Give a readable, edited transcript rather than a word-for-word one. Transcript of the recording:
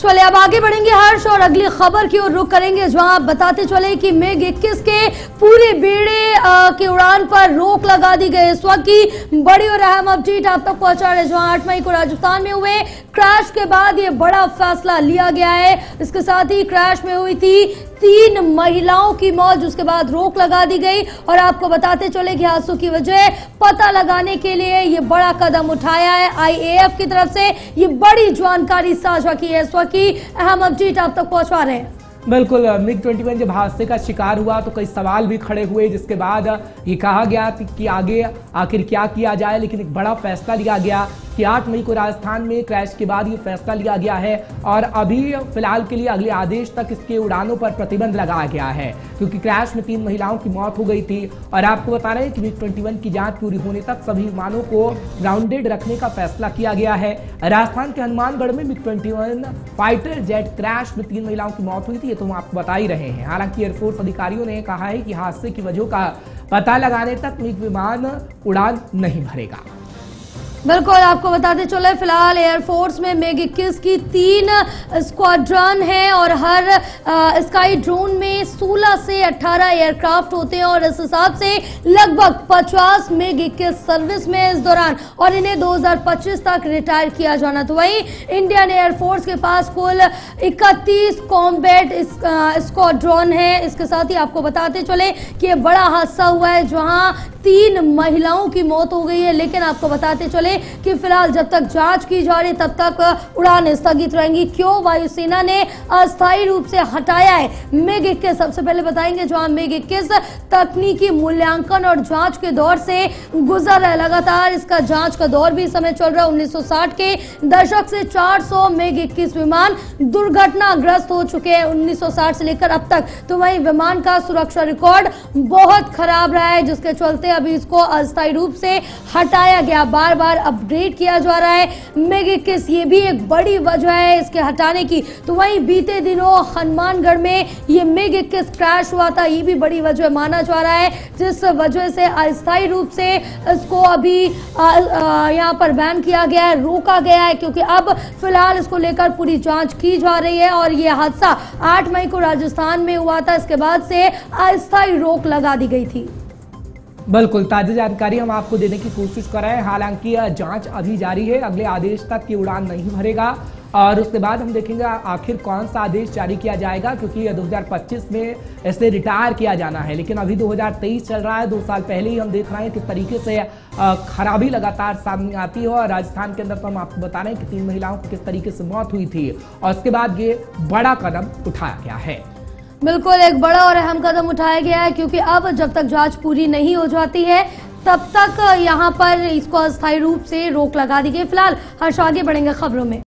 चले अब आगे बढ़ेंगे हर्ष और अगली खबर की ओर रुख करेंगे, जहां आप बताते चले कि मिग 21 के पूरे बेड़े की उड़ान पर रोक लगा दी गई। इस वक्त की बड़ी और अहम अपडेट आप तक पहुंचा रहे, जहां 8 मई को राजस्थान में हुए क्रैश के बाद ये बड़ा फैसला लिया गया है। इसके साथ ही क्रैश में हुई थी 3 महिलाओं की मौत, जिसके बाद रोक लगा दी गई। और आपको बताते चले कि हादसों की वजह पता लगाने के लिए ये बड़ा कदम उठाया है IAF की तरफ से। ये बड़ी जानकारी साझा की है, इस वक्त की अहम अपडेट आप तक पहुंचा रहे हैं। बिल्कुल, मिग 21 जब हादसे का शिकार हुआ तो कई सवाल भी खड़े हुए, जिसके बाद ये कहा गया कि आगे आखिर क्या किया जाए। लेकिन एक बड़ा फैसला लिया गया कि 8 मई को राजस्थान में क्रैश के बाद ये फैसला लिया गया है और अभी फिलहाल के लिए अगले आदेश तक इसके उड़ानों पर प्रतिबंध लगाया गया है, क्योंकि क्रैश में 3 महिलाओं की मौत हो गई थी। और आपको बता रहे हैं कि मिग 21 की जांच पूरी होने तक सभी विमानों को ग्राउंडेड रखने का फैसला किया गया है। राजस्थान के हनुमानगढ़ में मिग 21 फाइटर जेट क्रैश में 3 महिलाओं की मौत हुई थी, ये तो हम आपको बता ही रहे हैं। हालांकि एयरफोर्स अधिकारियों ने कहा है कि हादसे की वजह का पता लगाने तक मिग विमान उड़ान नहीं भरेगा। बिल्कुल, आपको बताते चले फिलहाल एयरफोर्स में मिग 21 की 3 स्क्वाड्रन है और हर स्काई ड्रोन में 16 से 18 एयरक्राफ्ट होते हैं और इस हिसाब से लगभग 50 मिग 21 सर्विस में इस दौरान, और इन्हें 2025 तक रिटायर किया जाना। तो वहीं इंडियन एयरफोर्स के पास कुल 31 कॉम्बैट स्क्वाड्रन है। इसके साथ ही आपको बताते चले कि यह बड़ा हादसा हुआ है, जहां 3 महिलाओं की मौत हो गई है। लेकिन आपको बताते चले कि फिलहाल जब तक जांच की जा रही तब तक उड़ान स्थगित रहेंगी। क्यों वायुसेना ने अस्थायी रूप से हटाया है मिग 21, सबसे पहले बताएंगे। जहां मिग 21 तकनीकी मूल्यांकन और जांच के दौर से गुजर रहा है, लगातार इसका जांच का दौर भी इस समय चल रहा है। 1960 के दशक से 400 मिग 21 विमान दुर्घटनाग्रस्त हो चुके हैं 1960 से लेकर अब तक। तो वहीं विमान का सुरक्षा रिकॉर्ड बहुत खराब रहा है, जिसके चलते अभी इसको अस्थायी रूप से हटाया गया, बार बार अपडेट किया जा रहा है। मिग 21 ये भी एक बड़ी वजह है इसके हटाने की। तो वहीं बीते दिनों हनुमानगढ़ में ये मिग 21 क्रैश हुआ था, ये भी बड़ी वजह माना जा रहा है, जिस वजह से अस्थायी रूप से इसको अभी यहाँ पर बैन किया गया है, रोका गया है, क्योंकि अब फिलहाल इसको लेकर पूरी जांच की जा रही है। और ये हादसा 8 मई को राजस्थान में हुआ था, इसके बाद से अस्थायी रोक लगा दी गई थी। बिल्कुल, ताज़ा जानकारी हम आपको देने की कोशिश कर रहे हैं। हालांकि जांच अभी जारी है, अगले आदेश तक ये उड़ान नहीं भरेगा और उसके बाद हम देखेंगे आखिर कौन सा आदेश जारी किया जाएगा, क्योंकि 2025 में इसे रिटायर किया जाना है। लेकिन अभी 2023 चल रहा है, 2 साल पहले ही हम देख रहे हैं किस तरीके से खराबी लगातार सामने आती है। और राजस्थान के अंदर तो हम आपको बता रहे हैं कि 3 महिलाओं की किस तरीके से मौत हुई थी और उसके बाद ये बड़ा कदम उठाया गया है। बिल्कुल, एक बड़ा और अहम कदम उठाया गया है, क्योंकि अब जब तक जांच पूरी नहीं हो जाती है तब तक यहां पर इसको अस्थायी रूप से रोक लगा दी गई। फिलहाल हर्ष आगे बढ़ेंगे खबरों में।